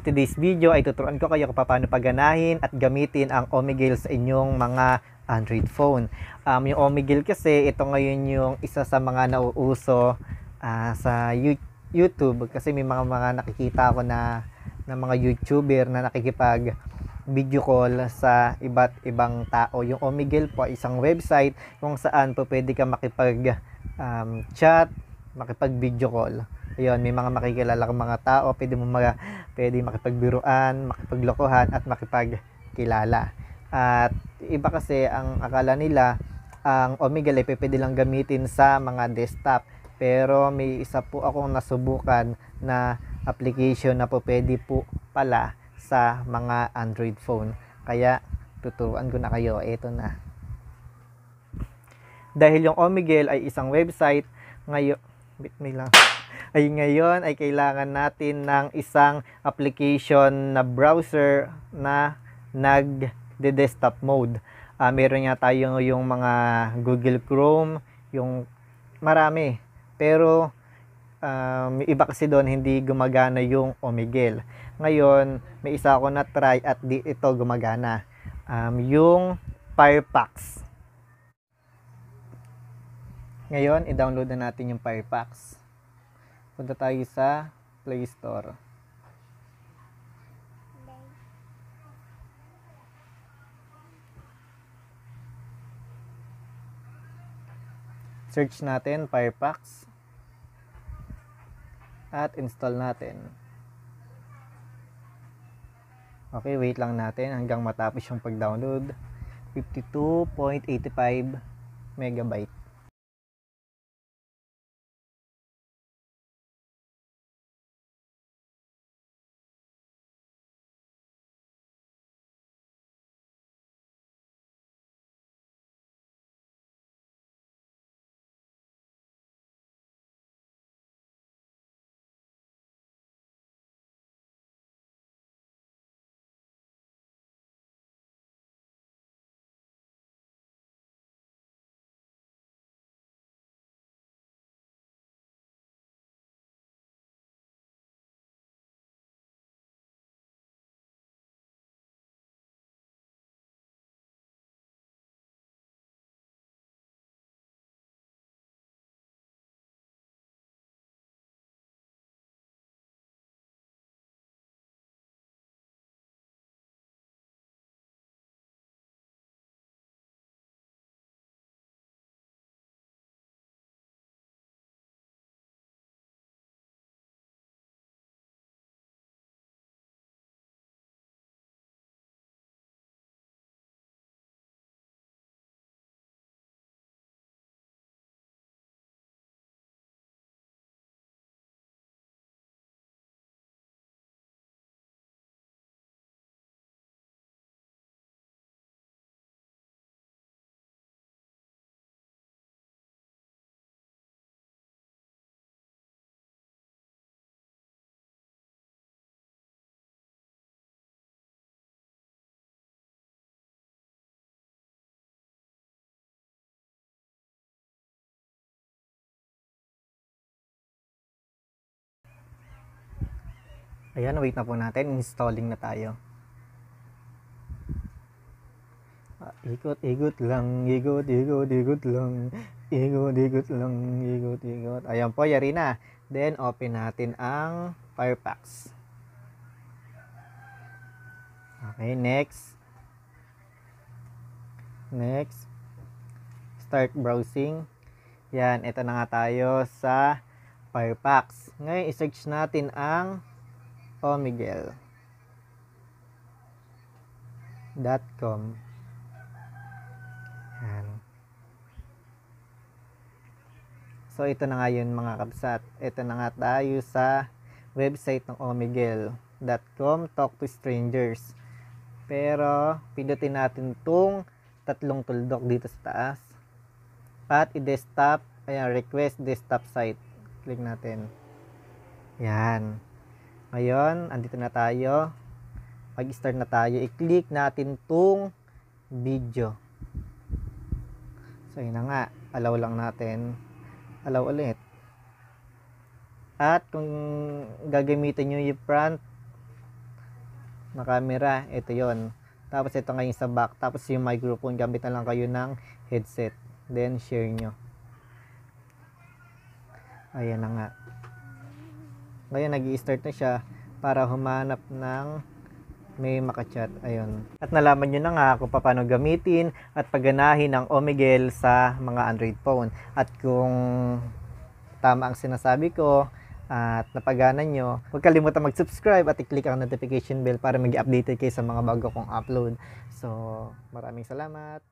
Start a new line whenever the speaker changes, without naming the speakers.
Today's video ay tuturuan ko kayo kung paano pagganahin at gamitin ang Omegle sa inyong mga Android phone. Yung Omegle kasi, ito ngayon yung isa sa mga nauuso sa YouTube kasi may mga nakikita ako na mga YouTuber na nakikipag video call sa iba't ibang tao. Yung Omegle po ay isang website kung saan po pwede ka makipag chat, makipag video call. Ayun, may mga makikilala kang mga tao, pwede makipagbiruan, makipaglokohan at makipagkilala. At iba kasi ang akala nila ang Omegle ay pwede lang gamitin sa mga desktop. Pero may isa po akong nasubukan na application na po pwede po pala sa mga Android phone. Kaya tuturuan ko na kayo. Ito na. Dahil yung Omegle ay isang website, ngayon ay kailangan natin ng isang application na browser na nag-desktop mode. Meron nga tayo yung mga Google Chrome, yung marami. Pero iba kasi doon hindi gumagana yung Omegle. Ngayon, may isa ako na try at ito gumagana. Yung Firefox. Ngayon, i-download na natin yung Firefox. Punta tayo sa Play Store. Search natin Firefox. At install natin. Okay, wait lang natin hanggang matapos yung pag-download. 52.85 megabyte. Ayan, wait na po natin. Installing na tayo. Ikot lang, ikot lang. Ikot lang, ikot. Ayan po, yari na. Then, open natin ang Firefox. Okay, next. Next. Start browsing. Yan, ito na nga tayo sa Firefox. Ngayon, i-search natin ang Omegle.com. Yan. So, ito na nga yun mga kabsat. Ito na nga tayo sa website ng Omegle.com, Talk to Strangers. Pero, pindutin natin itong tatlong tuldok dito sa taas. At i-desktop, ayan, request desktop site. Click natin. Yan. Ngayon, andito na tayo. Pag-start na tayo, i-click natin itong video. So, yun na nga. Allow lang natin. Allow ulit. At kung gagamitin nyo yung front na camera, ito yon. Tapos ito ngayon sa back, tapos yung microphone, gamit na lang kayo ng headset, then share nyo. Ayan na nga. Ngayon nag-i-start na siya para humanap ng may makachat. Ayun. At nalaman nyo na nga kung paano gamitin at pagganahin ang Omegle sa mga Android phone. At kung tama ang sinasabi ko at napagana nyo, huwag kalimutan mag-subscribe at i-click ang notification bell para mag-update kayo sa mga bago kong upload. So, maraming salamat.